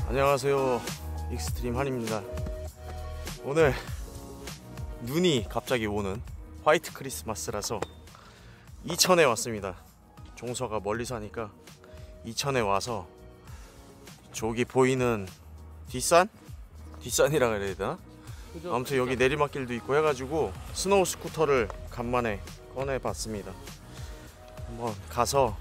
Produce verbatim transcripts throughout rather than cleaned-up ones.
안녕하세요, 익스트림 한입니다. 오늘 눈이 갑자기 오는 화이트 크리스마스라서 이천에 왔습니다. 종서가 멀리 사니까 이천에 와서 저기 보이는 뒷산? 뒷산이라 그래야 되나? 그죠? 아무튼 여기 내리막길도 있고 해가지고 스노우 스쿠터를 간만에 꺼내봤습니다. 한번 가서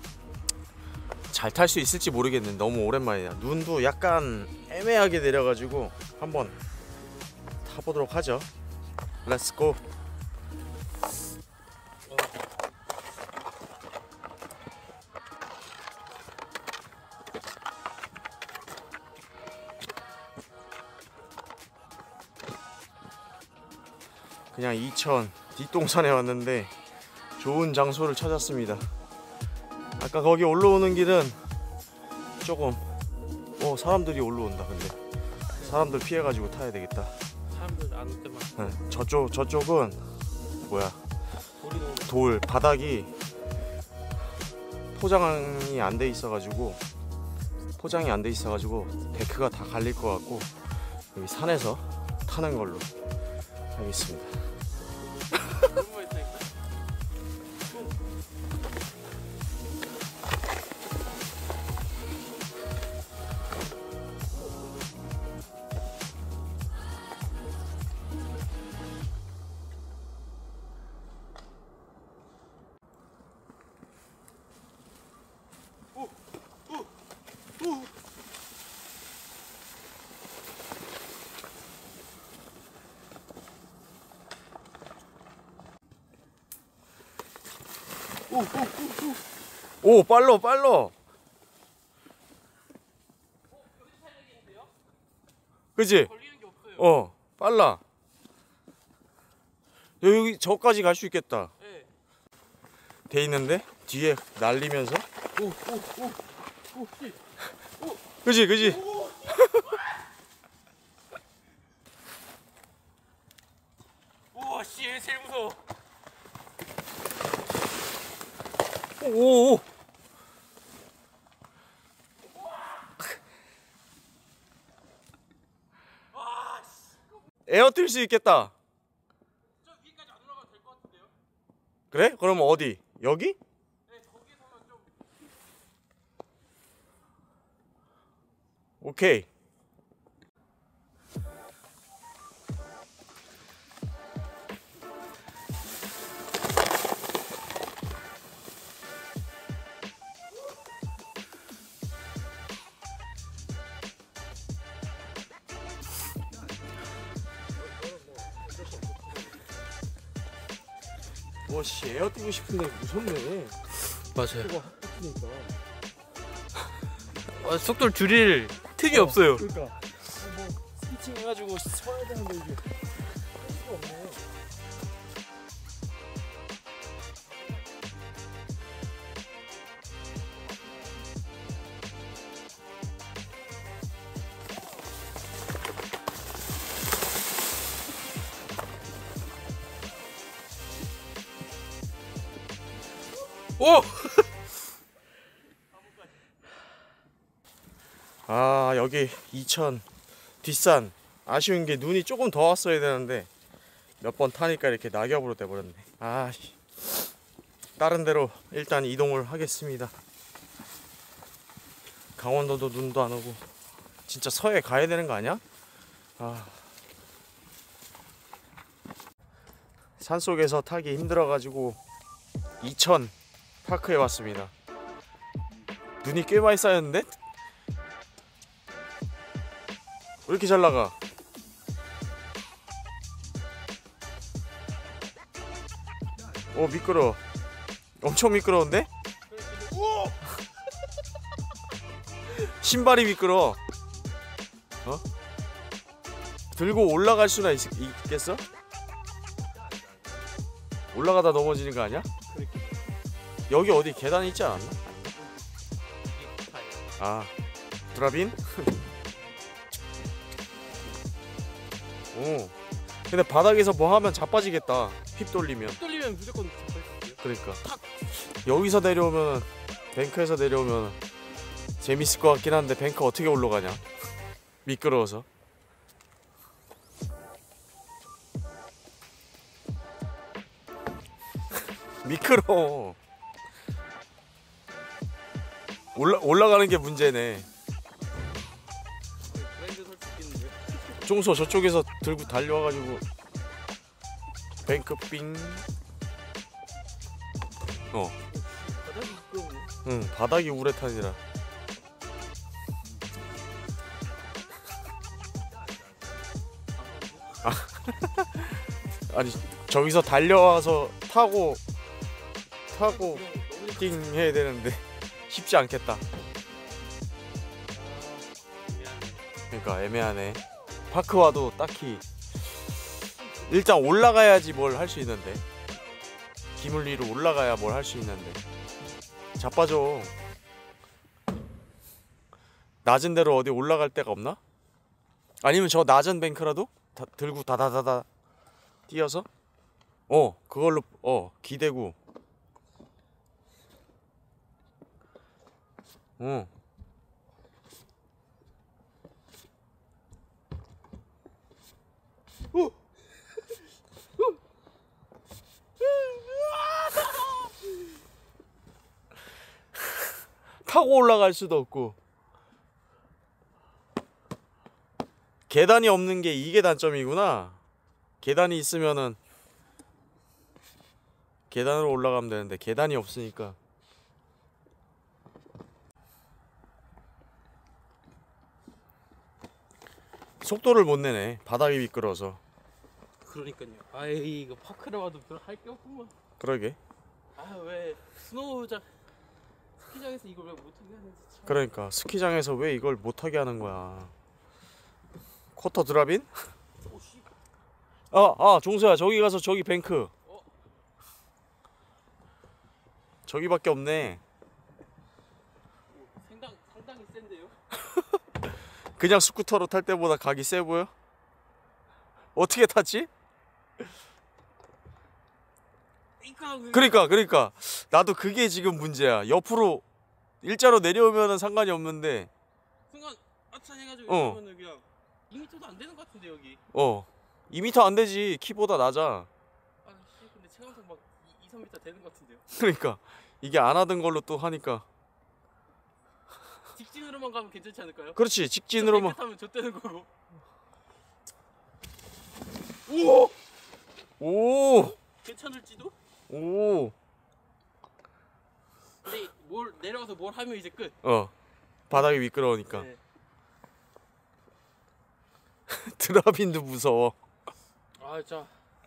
잘 탈 수 있을지 모르겠는데 너무 오랜만이야. 눈도 약간 애매하게 내려가지고 한번 타보도록 하죠. 렛츠고. 그냥 이천 뒷동산에 왔는데 좋은 장소를 찾았습니다. 아까 거기 올라오는 길은 조금 어 사람들이 올라온다. 근데 사람들 피해가지고 타야 되겠다. 사람들 안 올 때만. 네, 저쪽 저쪽은 뭐야? 돌 바닥이 포장이 안 돼 있어가지고 포장이 안 돼 있어가지고 데크가 다 갈릴 것 같고 여기 산에서 타는 걸로 하겠습니다. 오, 오, 오, 오. 오, 빨로 빨로. 그치? 어, 빨라. 여기 저까지 갈 수 있겠다. 네. 돼 있는데 뒤에 날리면서. 오, 오, 오, 오, 오. 그치, 그치. 우와, 씨, 얘 제일 무서워. 오. 에어 뜰 수 있겠다. 저 위까지 안 올라가도 될 것 같은데요? 그래? 그럼 어디? 여기? 네, 거기서는 좀. 오케이. 와씨, 에어 뛰고 싶은데 무섭네. 맞아요. 아, 속도를 줄일 틈이 어, 없어요. 그러니까 뭐 스위칭 해가지고 서야 되는데 이게 할 수가 없네. 오! 아, 여기 이천 뒷산 아쉬운 게 눈이 조금 더 왔어야 되는데 몇 번 타니까 이렇게 낙엽으로 돼버렸네. 아, 다른 데로 일단 이동을 하겠습니다. 강원도도 눈도 안 오고 진짜 서해 가야 되는 거 아니야? 아, 산속에서 타기 힘들어가지고 이천 파크에 왔습니다. 눈이 꽤 많이 쌓였는데? 왜 이렇게 잘 나가? 오, 미끄러워. 엄청 미끄러운데? 신발이 미끄러워. 어? 들고 올라갈 수나 있, 있겠어? 올라가다 넘어지는 거 아니야? 여기 어디 계단 있지 않았나? 아, 드라빈? 오, 근데 바닥에서 뭐 하면 자빠지겠다. 휩 돌리면. 휩 돌리면 무조건 자빠지겠어요. 그러니까 탁. 여기서 내려오면 뱅크에서 내려오면 재밌을 것 같긴 한데 뱅크 어떻게 올라가냐? 미끄러워서. 미끄러워. 올라 올라가는 게 문제네. 브랜드 설치기인데. 종소 저쪽에서 들고 달려와가지고 뱅크 삥. 어, 바닥이 미끄러워. 응, 바닥이 우레탄이라. 아니 저기서 달려와서 타고 타고 띵 해야 되는데 쉽지 않겠다. 그러니까 애매하네. 파크와도 딱히 일단 올라가야지 뭘 할 수 있는데, 기물 위로 올라가야 뭘 할 수 있는데 자빠져. 낮은 데로 어디 올라갈 데가 없나? 아니면 저 낮은 뱅크라도 다, 들고 다다다다 뛰어서 어 그걸로 어 기대고 어 타고 올라갈 수도 없고. 계단이 없는 게 이게 단점이구나. 계단이 있으면은 계단으로 올라가면 되는데 계단이 없으니까. 속도를 못 내네. 바닥이 미끄러워서. 그러니까요. 아이 이거 파크를 와도 별 할 게 없구만. 그러게. 아 왜 스노우장 스키장에서 이걸 왜 못하게 하는지 참. 그러니까 스키장에서 왜 이걸 못하게 하는 거야. 쿼터 드랍인? 오씨. 아, 아, 종서야, 저기 가서 저기 뱅크. 어? 저기밖에 없네. 상당 상당히 센데요. 그냥 스쿠터로 탈 때보다 각이 세 보여? 어떻게 탔지? 그러니까, 그러니까 나도 그게 지금 문제야. 옆으로 일자로 내려오면은 상관이 없는데. 순간 아차 해가지고 어. 이러면은 그냥 이 미터도 안 되는 것 같은데 여기. 어, 이 미터 안 되지. 키보다 낮아. 아씨 근데 체감상 막 이, 삼 미터 되는 것 같은데요. 그러니까 이게 안 하던 걸로 또 하니까. 직진으로만 가면 괜찮지 않을까요? 그렇지, 직진으로만. 타면 좆되는 거고. 오, 오, 괜찮을지도? 오. 근데 뭘 내려가서 뭘 하면 이제 끝. 어, 바닥이 미끄러우니까. 네. 드랍인도 무서워. 아 진짜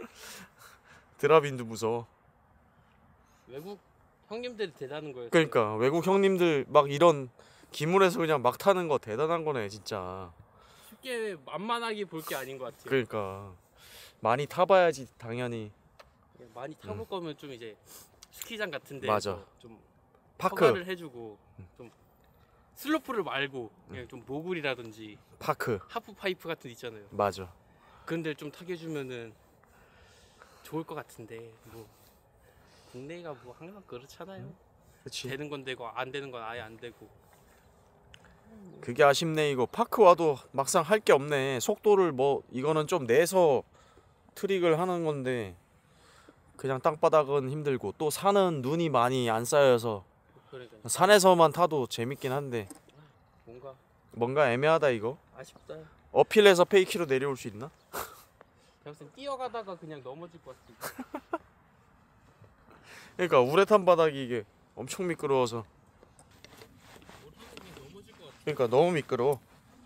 드랍인도 무서워. 외국 형님들이 대단한 거예요. 그러니까 외국 형님들 막 이런 기물에서 그냥 막 타는 거 대단한 거네 진짜. 쉽게 만만하게 볼 게 아닌 것 같아요. 그러니까 많이 타봐야지 당연히. 많이 타볼 음. 거면 좀 이제 스키장 같은데 맞아. 좀 파크. 허가를 해주고 좀 슬로프를 말고 그냥 좀 모글이라든지 파크. 하프 파이프 같은 데 있잖아요. 맞아. 근데 좀 타게 해주면은 좋을 것 같은데 뭐 국내가 뭐 항상 그렇잖아요. 그렇지. 되는 건 되고 안 되는 건 아예 안 되고. 그게 아쉽네. 이거 파크 와도 막상 할 게 없네. 속도를 뭐 이거는 좀 내서 트릭을 하는 건데 그냥 땅바닥은 힘들고 또 산은 눈이 많이 안 쌓여서 그러니까 산에서만 타도 재밌긴 한데 뭔가 뭔가 애매하다 이거. 아쉽다. 어필해서 페이키로 내려올 수 있나? 제가 봤을 땐 뛰어가다가 그냥 넘어질 것 같아. 그러니까 우레탄 바닥이 이게 엄청 미끄러워서. 넘어질 것 같아. 그러니까 너무 미끄러워.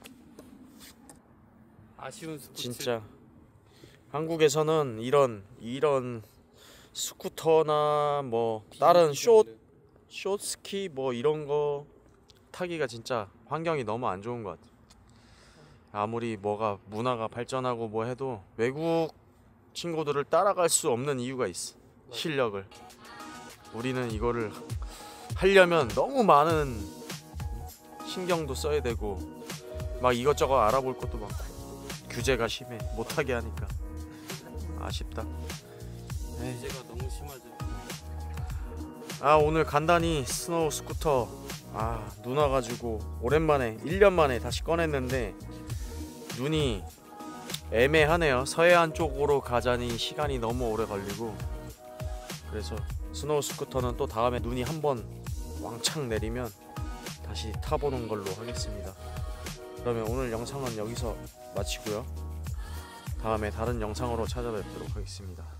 아쉬운 스포츠. 진짜 한국에서는 이런 이런 스쿠터나 뭐 다른 숏 숏스키 뭐 이런 거 타기가 진짜 환경이 너무 안 좋은 것 같아. 아무리 뭐가 문화가 발전하고 뭐 해도 외국 친구들을 따라갈 수 없는 이유가 있어. 실력을. 우리는 이거를 하려면 너무 많은 신경도 써야 되고 막 이것저것 알아볼 것도 많고 규제가 심해. 못하게 하니까 아쉽다. 에이. 제가 너무 심하죠. 아 오늘 간단히 스노우 스쿠터 아 눈 와가지고 오랜만에 일 년 만에 다시 꺼냈는데 눈이 애매하네요. 서해안 쪽으로 가자니 시간이 너무 오래 걸리고, 그래서 스노우 스쿠터는 또 다음에 눈이 한번 왕창 내리면 다시 타보는 걸로 하겠습니다. 그러면 오늘 영상은 여기서 마치고요. 다음에 다른 영상으로 찾아뵙도록 하겠습니다.